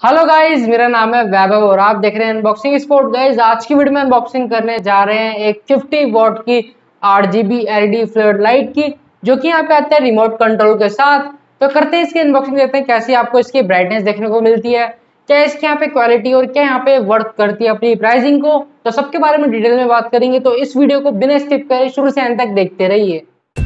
Hello guys, मेरा नाम है वैभव और आप देख रहे हैं अनबॉक्सिंग स्पोर्ट। गाइस, आज की वीडियो में अनबॉक्सिंग करने जा रहे हैं एक 50 वॉट की RGB LED फ्लड लाइट की, जो कि यहाँ पे आते हैं रिमोट कंट्रोल के साथ। तो करते हैं इसकी अनबॉक्सिंग, देखते हैं कैसी आपको इसकी ब्राइटनेस देखने को मिलती है, क्या इसकी यहाँ पे क्वालिटी और क्या यहाँ पे वर्क करती है अपनी प्राइसिंग को। तो सबके बारे में डिटेल में बात करेंगे, तो इस वीडियो को बिना स्किप करे शुरू से एंड तक देखते रहिए।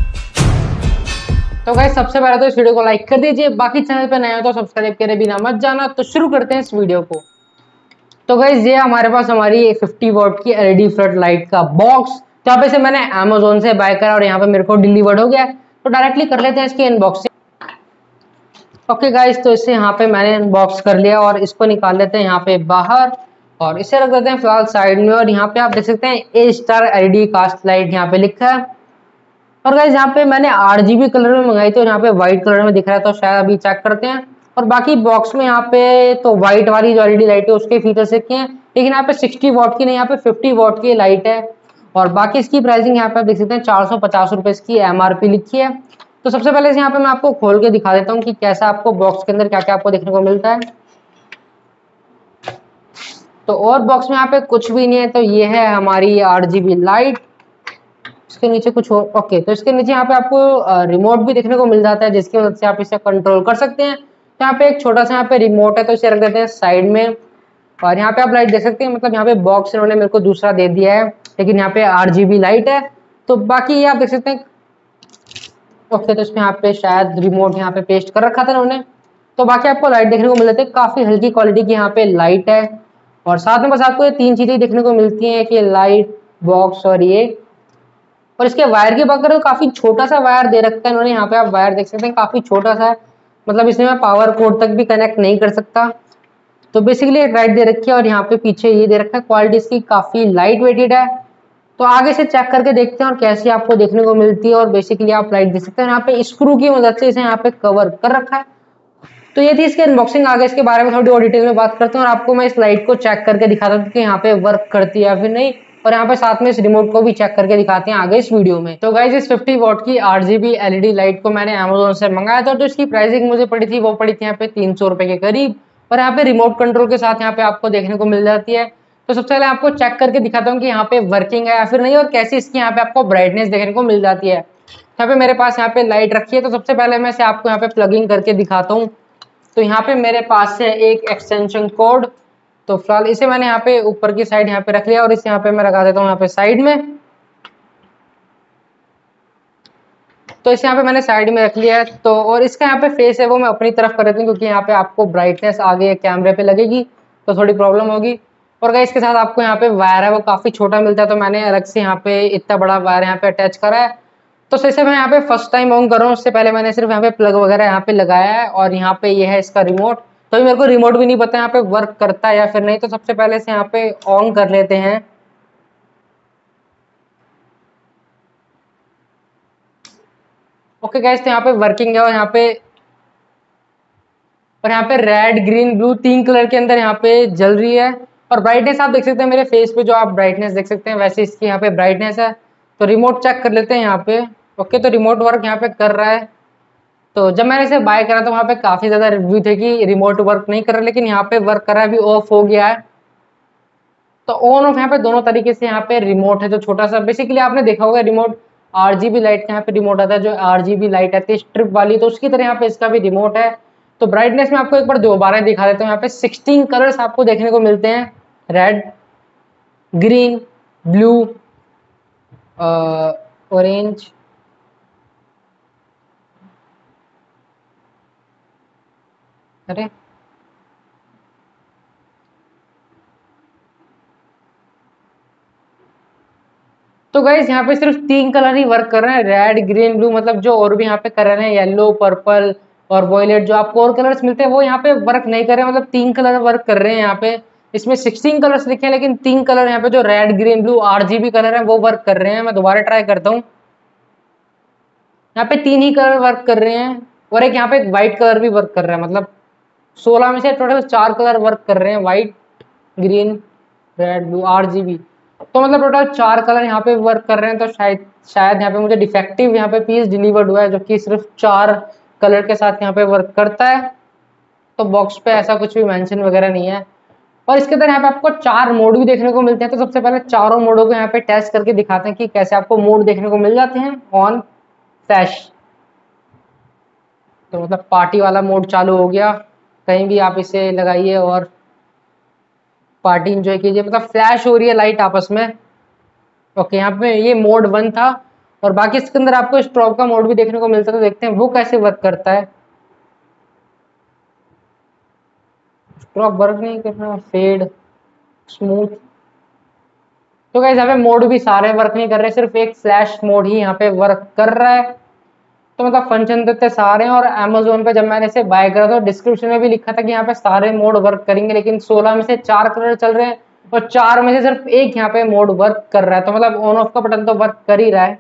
तो गाइस, सबसे पहले तो इस वीडियो को लाइक कर दीजिए, बाकी चैनल पे नए हो तो सब्सक्राइब करे बिना मत जाना। तो शुरू करते हैं इस वीडियो को। तो गाइस, ये हमारे पास हमारी 50 वॉट की LED फ्लड लाइट का बॉक्स, तो यहाँ पे से मैंने Amazon से बाय करा और यहाँ पे मेरे को डिलीवर्ड हो गया। तो डायरेक्टली कर लेते हैं इसकी अनबॉक्सिंग। ओके गाइस, तो इसे यहाँ पे मैंने अनबॉक्स कर लिया और इसको निकाल लेते हैं यहाँ पे बाहर और इसे रख देते हैं फिलहाल साइड में। और यहाँ पे आप देख सकते हैं A star LED cast light यहाँ पे लिखा है। और गाइस, यहाँ पे मैंने RGB कलर में मंगाई थी और यहाँ पे व्हाइट कलर में दिख रहा है, तो शायद अभी चेक करते हैं। और बाकी बॉक्स में यहाँ पे तो व्हाइट वाली जो LED लाइट है उसके फीचर्स लिखे हैं, लेकिन यहाँ पे 60 वॉट की नहीं, यहाँ पे 50 वॉट की लाइट है। और बाकी इसकी प्राइसिंग यहाँ पे आप देख सकते हैं 450 रुपए इसकी MRP लिखी है। तो सबसे पहले से यहाँ पे मैं आपको खोल के दिखा देता हूँ कि कैसा आपको बॉक्स के अंदर क्या क्या आपको देखने को मिलता है। तो और बॉक्स में यहाँ पे कुछ भी नहीं है। तो ये है हमारी RGB लाइट। इसके नीचे कुछ और, ओके, तो इसके नीचे यहाँ पे आपको रिमोट भी देखने को मिल जाता है, जिसकी मदद से आप इसे कंट्रोल कर सकते हैं। तो यहाँ पे एक छोटा सा यहाँ पे रिमोट है, तो इसे रख देते हैं साइड में। और यहाँ पे आप लाइट देख सकते हैं, मतलब यहाँ पे बॉक्स इन्होंने मेरे को दूसरा दे दिया है, लेकिन यहाँ पे RGB लाइट है। तो बाकी ये आप देख सकते हैं। ओके, तो इसमें यहाँ पे शायद रिमोट यहाँ पे पेस्ट कर रखा था इन्होंने। तो बाकी आपको लाइट देखने को मिल जाती है, काफी हल्की क्वालिटी की यहाँ पे लाइट है। और साथ में बस आपको ये तीन चीजें देखने को मिलती हैं कि लाइट, बॉक्स और ये। और इसके वायर की बात करें तो काफी छोटा सा वायर दे रखा है इन्होंने, यहाँ पे आप वायर देख सकते हैं, काफी छोटा सा है, मतलब इसमें मैं पावर कोड तक भी कनेक्ट नहीं कर सकता। तो बेसिकली एक लाइट दे रखी है और यहाँ पे पीछे ये दे रखा है। क्वालिटी इसकी काफी लाइट वेटेड है। तो आगे से चेक करके देखते हैं और कैसी आपको देखने को मिलती है। और बेसिकली आप लाइट देख सकते हैं, यहाँ पे स्क्रू की मदद से इसे यहाँ पे कवर कर रखा है। तो ये थी इसकी अनबॉक्सिंग। आगे इसके बारे में थोड़ी और डिटेल में बात करते हैं और आपको मैं इस लाइट को चेक करके दिखाता हूँ कि यहाँ पे वर्क करती है या फिर नहीं। और यहाँ पे साथ में इस रिमोट को भी चेक करके दिखाते हैं आगे इस वीडियो में। तो गाइस, इस 50 वॉट की RGB LED लाइट को मैंने Amazon से मंगाया था। तो इसकी प्राइसिंग मुझे पड़ी थी, वो पड़ी थी यहाँ पे 300 रुपए के करीब। और यहाँ पे रिमोट कंट्रोल के साथ यहाँ पे आपको देखने को मिल जाती है। तो सबसे पहले आपको चेक करके दिखाता हूँ कि यहाँ पे वर्किंग है या फिर नहीं, और कैसी इसकी यहाँ पे आपको ब्राइटनेस देखने को मिल जाती है। यहाँ पे मेरे पास यहाँ पे लाइट रखी है, तो सबसे पहले मैं इसे आपको यहाँ पे प्लगिंग करके दिखाता हूँ। तो यहाँ पे मेरे पास है एक एक्सटेंशन कोड। तो फिलहाल इसे मैंने यहाँ पे ऊपर की साइड यहाँ पे रख लिया और इसे यहाँ पे मैं लगा देता हूँ यहाँ पे साइड में। तो इसे यहाँ पे मैंने साइड में रख लिया है। तो और इसका यहाँ पे फेस है वो मैं अपनी तरफ कर देती हूँ, क्योंकि यहाँ पे आपको ब्राइटनेस आगे कैमरे पे लगेगी तो थोड़ी प्रॉब्लम होगी। और गाइस, इसके साथ आपको यहाँ पे वायर है वो काफी छोटा मिलता है, तो मैंने अलग से यहाँ पे इतना बड़ा वायर यहाँ पे अटैच करा है। तो जैसे मैं यहाँ पे फर्स्ट टाइम ऑन कर रहा हूँ, उससे पहले मैंने सिर्फ यहाँ पे प्लग वगैरह यहाँ पे लगाया है। और यहाँ पे ये है इसका रिमोट। तो मेरे को रिमोट भी नहीं पता यहाँ पे वर्क करता है या फिर नहीं। तो सबसे पहले से यहाँ पे ऑन कर लेते हैं। ओके गाइस, तो यहाँ पे वर्किंग है और यहाँ पे रेड, ग्रीन, ब्लू तीन कलर के अंदर यहाँ पे जल रही है। और ब्राइटनेस आप देख सकते हैं मेरे फेस पे, जो आप ब्राइटनेस देख सकते हैं वैसे इसकी यहाँ पे ब्राइटनेस है। तो रिमोट चेक कर लेते हैं यहाँ पे। ओके, तो रिमोट वर्क यहाँ पे कर रहा है। तो जब मैंने इसे बाय करा तो वहाँ पे काफी ज्यादा रिव्यू थे कि रिमोट वर्क नहीं कर रहा, लेकिन यहाँ पे वर्क कर रहा है, अभी ऑफ हो गया है। तो ऑन ऑफ यहाँ पे दोनों तरीके से यहाँ पे रिमोट है, जो छोटा सा, बेसिकली आपने देखा होगा रिमोट RGB लाइट का यहाँ पे रिमोट आता है, जो RGB लाइट आती है स्ट्रिप वाली, तो उसकी तरह यहाँ पे इसका भी रिमोट है। तो ब्राइटनेस में आपको एक बार दोबारा दिखा देता हूँ। यहाँ पे 16 कलर्स आपको देखने को मिलते हैं, रेड, ग्रीन, ब्लू, ऑरेंज, अरे तो गाइस, यहाँ पे सिर्फ तीन कलर ही वर्क कर रहे हैं, रेड, ग्रीन, ब्लू। मतलब जो और भी यहाँ पे कर रहे हैं येलो, पर्पल और वॉयलेट, जो आपको और कलर्स मिलते हैं वो यहाँ पे वर्क नहीं कर रहे हैं। मतलब तीन कलर वर्क कर रहे हैं यहाँ पे। इसमें 16 कलर्स लिखे हैं, लेकिन तीन कलर यहाँ पे जो red, green, blue RGB colour है वो वर्क कर रहे हैं। मैं दोबारा ट्राई करता हूँ। यहाँ पे तीन ही कलर वर्क कर रहे हैं और एक यहाँ पे एक व्हाइट कलर भी वर्क कर रहा है। मतलब 16 में से टोटल 4 कलर वर्क कर रहे हैं, white, green, red, blue, RGB। तो मतलब टोटल 4 कलर यहाँ पे वर्क कर रहे हैं। तो शायद शायद यहाँ पे मुझे डिफेक्टिव यहाँ पे पीस डिलीवर्ड हुआ है, जो कि सिर्फ 4 कलर के साथ यहाँ पे वर्क करता है। तो बॉक्स पे ऐसा कुछ भी मेंशन वगैरह नहीं है। और इसके अंदर यहाँ पे आपको 4 मोड भी देखने को मिलते हैं। तो सबसे पहले चारों मोडों को यहाँ पे टेस्ट करके दिखाते हैं कि कैसे आपको मोड देखने को मिल जाते हैं। ऑन फ्लैश, तो मतलब पार्टी वाला मोड चालू हो गया। कहीं भी आप इसे लगाइए और पार्टी इंजॉय कीजिए। मतलब फ्लैश हो रही है लाइट आपस में। ओके, यहाँ पे ये मोड 1 था। और बाकी इसके अंदर आपको स्ट्रोब का मोड भी देखने को मिलता है। तो देखते हैं वो कैसे वर्क करता है। स्ट्रोब वर्क नहीं कर रहा, फेड, स्मूथ। तो गाइस यहाँ पे मोड भी सारे वर्क नहीं कर रहे, सिर्फ एक फ्लैश मोड ही यहाँ पे वर्क कर रहा है। तो मतलब फंक्शन तो इतने सारे हैं। और अमेजोन पे जब मैंने इसे बाय करा तो डिस्क्रिप्शन में भी लिखा था कि यहाँ पे सारे मोड वर्क करेंगे, लेकिन 16 में से 4 कलर चल रहे हैं और 4 में से सिर्फ एक यहाँ पे मोड वर्क कर रहा है। तो मतलब ऑन ऑफ का बटन तो वर्क कर ही रहा है।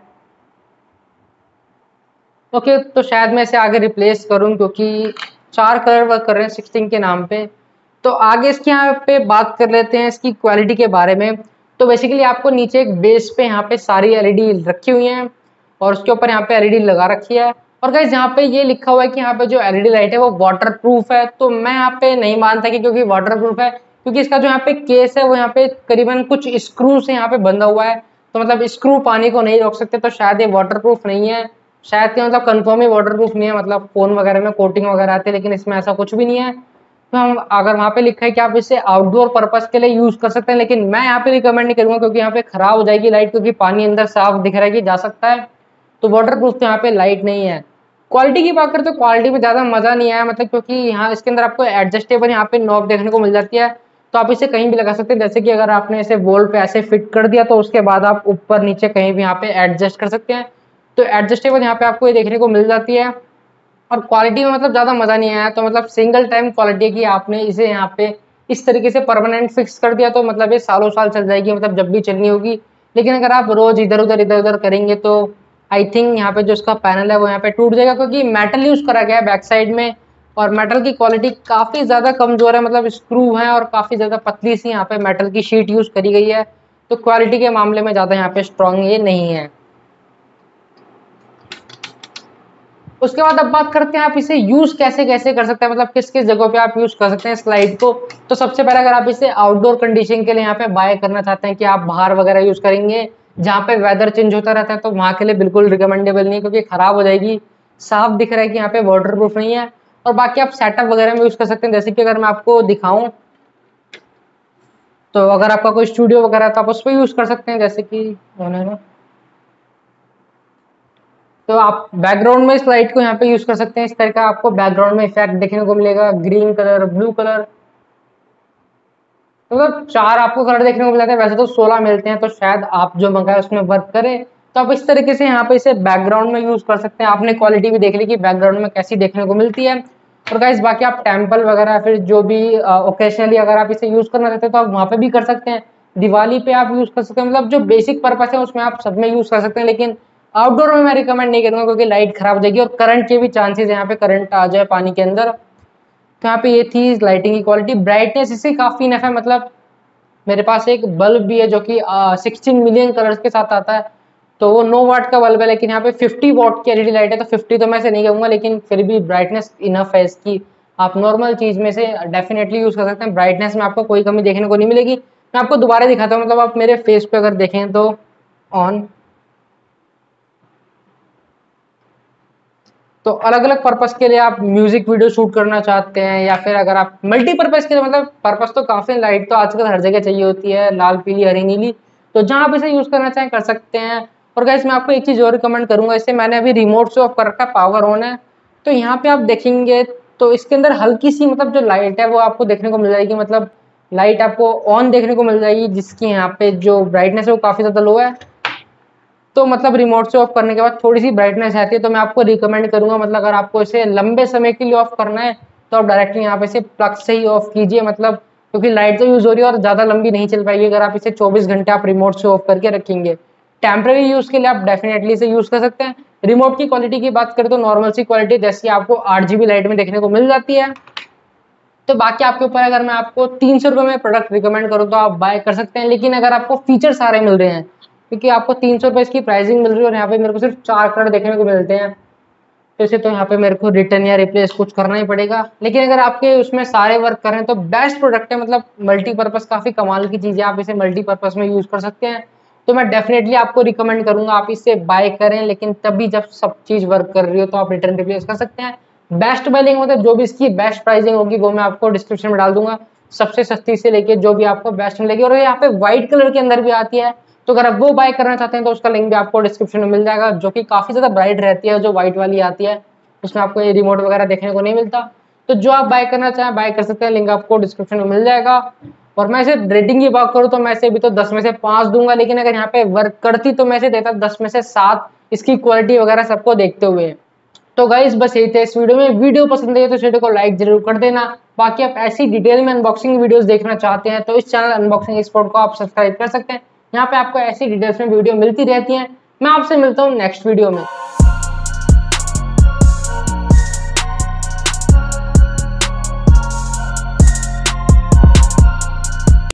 ओके, तो शायद मैं इसे आगे रिप्लेस करूं क्योंकि 4 कलर वर्क कर रहे हैं 16 के नाम पे। तो आगे इसके यहाँ पे बात कर लेते हैं इसकी क्वालिटी के बारे में। तो बेसिकली आपको नीचे एक बेस पे यहाँ पे सारी एलईडी रखी हुई हैं और उसके ऊपर यहाँ पे एलईडी लगा रखी है। और गाइस यहाँ पे ये लिखा हुआ है कि यहाँ पे जो एलईडी लाइट है वो वाटर प्रूफ है। तो मैं यहाँ पे नहीं मानता कि क्योंकि वाटर प्रूफ है, क्योंकि इसका जो यहाँ पे केस है वो यहाँ पे करीबन कुछ स्क्रू से यहाँ पे बंधा हुआ है। तो मतलब स्क्रू पानी को नहीं रोक सकते, तो शायद ये वाटर प्रूफ नहीं है। शायद कि मतलब कंफर्म ही वाटर प्रूफ नहीं है। मतलब फोन वगैरह में कोटिंग वगैरह आती है, लेकिन इसमें ऐसा कुछ भी नहीं है। तो हम अगर वहाँ पे लिखा है कि आप इसे आउटडोर पर्पस के लिए यूज कर सकते हैं, लेकिन मैं यहाँ पे रिकमेंड नहीं करूंगा क्योंकि यहाँ पे खराब हो जाएगी लाइट, क्योंकि पानी अंदर साफ दिख रहा है कि जा सकता है। तो वाटर प्रूफ तो यहाँ पे लाइट नहीं है। क्वालिटी की बात करें तो क्वालिटी में ज्यादा मजा नहीं आया, मतलब क्योंकि यहाँ इसके अंदर आपको एडजस्टेबल यहाँ पे नॉब देखने को मिल जाती है। तो आप इसे कहीं भी लगा सकते हैं। जैसे कि अगर आपने इसे वॉल पे ऐसे फिट कर दिया तो उसके बाद आप ऊपर नीचे कहीं भी यहाँ पे एडजस्ट कर सकते हैं। तो एडजस्टेबल यहाँ पे आपको ये देखने को मिल जाती है। और क्वालिटी में मतलब ज़्यादा मज़ा नहीं आया। तो मतलब सिंगल टाइम क्वालिटी की आपने इसे यहाँ पे इस तरीके से परमानेंट फिक्स कर दिया तो मतलब ये सालों साल चल जाएगी, मतलब जब भी चलनी होगी। लेकिन अगर आप रोज इधर उधर करेंगे तो आई थिंक यहाँ पे जो इसका पैनल है वो यहाँ पे टूट जाएगा, क्योंकि मेटल यूज करा गया है बैक साइड में। और मेटल की क्वालिटी काफ़ी ज़्यादा कमज़ोर है, मतलब स्क्रू है और काफ़ी ज़्यादा पतली सी यहाँ पे मेटल की शीट यूज़ करी गई है। तो क्वालिटी के मामले में ज़्यादा यहाँ पे स्ट्रॉन्ग ये नहीं है। उसके बाद अब बात करते हैं आप इसे यूज कैसे कैसे कर सकते हैं, मतलब किस किस जगह पे आप यूज कर सकते हैं स्लाइड को। तो सबसे पहले अगर आप इसे आउटडोर कंडीशन के लिए यहाँ पे बाय करना चाहते हैं कि आप बाहर वगैरह यूज करेंगे जहाँ पे वेदर चेंज होता रहता है, तो वहाँ के लिए बिल्कुल रिकमेंडेबल नहीं, क्योंकि खराब हो जाएगी। साफ दिख रहा है कि यहाँ पे वाटर प्रूफ नहीं है। और बाकी आप सेटअप वगैरह में यूज कर सकते हैं। जैसे कि अगर मैं आपको दिखाऊं तो अगर आपका कोई स्टूडियो वगैरह है तो आप उस पर यूज कर सकते हैं। जैसे कि तो आप बैकग्राउंड में इस लाइट को यहाँ पे यूज कर सकते हैं। इस तरह का आपको बैकग्राउंड में इफेक्ट देखने को मिलेगा, ग्रीन कलर, ब्लू कलर। तो मतलब 4 आपको कलर देखने को मिल जाते हैं, वैसे तो 16 मिलते हैं, तो शायद आप जो मंगाए उसमें वर्क करे। तो आप इस तरीके से यहाँ पे इसे बैकग्राउंड में यूज कर सकते हैं। आपने क्वालिटी भी देख ली कि बैकग्राउंड में कैसी देखने को मिलती है। और गाइस बाकी आप टेम्पल वगैरह फिर जो भी ओकेशनली अगर आप इसे यूज करना चाहते हैं तो आप वहाँ पे भी कर सकते हैं। दिवाली पे आप यूज कर सकते हैं, मतलब जो बेसिक पर्पस है उसमें आप सब में यूज कर सकते हैं। लेकिन आउटडोर में मैं रिकमेंड नहीं करूंगा क्योंकि लाइट खराब हो जाएगी और करंट के भी चांसेस यहाँ पे करंट आ जाए पानी के अंदर। तो यहाँ पे ये थी लाइटिंग की क्वालिटी। ब्राइटनेस इससे काफी इनफ है, मतलब मेरे पास एक बल्ब भी है जो कि 16 मिलियन कलर्स के साथ आता है। तो वो 9 वाट का बल्ब है, लेकिन यहाँ पे 50 वॉट की एलईडी लाइट है। तो 50 तो मैं से नहीं कहूंगा, लेकिन फिर भी ब्राइटनेस इनफ है इसकी। आप नॉर्मल चीज में से डेफिनेटली यूज कर सकते हैं। ब्राइटनेस में आपको कोई कमी देखने को नहीं मिलेगी। मैं आपको दोबारा दिखाता हूँ, मतलब आप मेरे फेस पे अगर देखें तो ऑन। तो अलग अलग पर्पस के लिए आप म्यूजिक वीडियो शूट करना चाहते हैं या फिर अगर आप मल्टीपर्पज के लिए, मतलब पर्पस तो काफी, लाइट तो आजकल हर जगह चाहिए होती है, लाल पीली हरी नीली। तो जहां आप इसे यूज करना चाहें कर सकते हैं। और गाइस मैं आपको एक चीज और रिकमेंड करूंगा, इसे मैंने अभी रिमोट से ऑफ कर रखा है, पावर ऑन है। तो यहाँ पे आप देखेंगे तो इसके अंदर हल्की सी मतलब जो लाइट है वो आपको देखने को मिल जाएगी, मतलब लाइट आपको ऑन देखने को मिल जाएगी, जिसकी यहाँ पे जो ब्राइटनेस है वो काफी ज्यादा लो है। तो मतलब रिमोट से ऑफ करने के बाद थोड़ी सी ब्राइटनेस आती है। तो मैं आपको रिकमेंड करूंगा, मतलब अगर आपको इसे लंबे समय के लिए ऑफ करना है तो आप डायरेक्टली यहाँ पे इसे प्लग से ही ऑफ कीजिए, मतलब क्योंकि लाइट तो यूज हो रही है और ज्यादा लंबी नहीं चल पाएगी अगर आप इसे 24 घंटे आप रिमोट से ऑफ करके रखेंगे। टेम्पररी यूज के लिए आप डेफिनेटली इसे यूज कर सकते हैं। रिमोट की क्वालिटी की बात करें तो नॉर्मल सी क्वालिटी जैसी आपको 8 GB लाइट में देखने को मिल जाती है। तो बाकी आपके ऊपर, अगर मैं आपको 300 रुपये में प्रोडक्ट रिकमेंड करूँ तो आप बाय कर सकते हैं। लेकिन अगर आपको फीचर सारे मिल रहे हैं, क्योंकि आपको 300 रुपये इसकी प्राइसिंग मिल रही है और यहाँ पे मेरे को सिर्फ 4 कलर देखने को मिलते हैं। तो इसे तो यहाँ पे मेरे को रिटर्न या रिप्लेस कुछ करना ही पड़ेगा। लेकिन अगर आपके उसमें सारे वर्क कर रहे हैं तो बेस्ट प्रोडक्ट है, मतलब मल्टीपर्पज काफी कमाल की चीज है, आप इसे मल्टीपर्पज में यूज कर सकते हैं। तो मैं डेफिनेटली आपको रिकमेंड करूंगा आप इससे बाय करें, लेकिन तभी जब सब चीज वर्क कर रही हो तो आप रिटर्न रिप्लेस कर सकते हैं। बेस्ट बाइंग मतलब जो भी इसकी बेस्ट प्राइसिंग होगी वो मैं आपको डिस्क्रिप्शन में डाल दूंगा, सबसे सस्ती से लेके जो भी आपको बेस्ट मिलेगी। और यहाँ पे व्हाइट कलर के अंदर भी आती है, तो अगर आप वो बाय करना चाहते हैं तो उसका लिंक भी आपको डिस्क्रिप्शन में मिल जाएगा, जो कि काफी ज्यादा ब्राइट रहती है, जो व्हाइट वाली आती है उसमें आपको ये रिमोट वगैरह देखने को नहीं मिलता। तो जो आप बाय करना चाहें बाय कर सकते हैं, लिंक आपको डिस्क्रिप्शन में मिल जाएगा। और मैं इसे रेटिंग की बात करूँ तो मैं इसे अभी तो 10 में से 5 दूंगा, लेकिन अगर यहाँ पे वर्क करती तो मैं इसे देता 10 में से 7, इसकी क्वालिटी वगैरह सबको देखते हुए। तो गाइस बस यही था इस वीडियो में। वीडियो पसंद आई तो इस वीडियो को लाइक जरूर कर देना। बाकी आप ऐसी डिटेल में अनबॉक्सिंग वीडियोस देखना चाहते हैं तो इस चैनल अनबॉक्सिंग एक्सपर्ट को आप सब्सक्राइब कर सकते हैं। यहाँ पे आपको ऐसी डिटेल्स में वीडियो मिलती रहती है। मैं आपसे मिलता हूँ नेक्स्ट वीडियो में।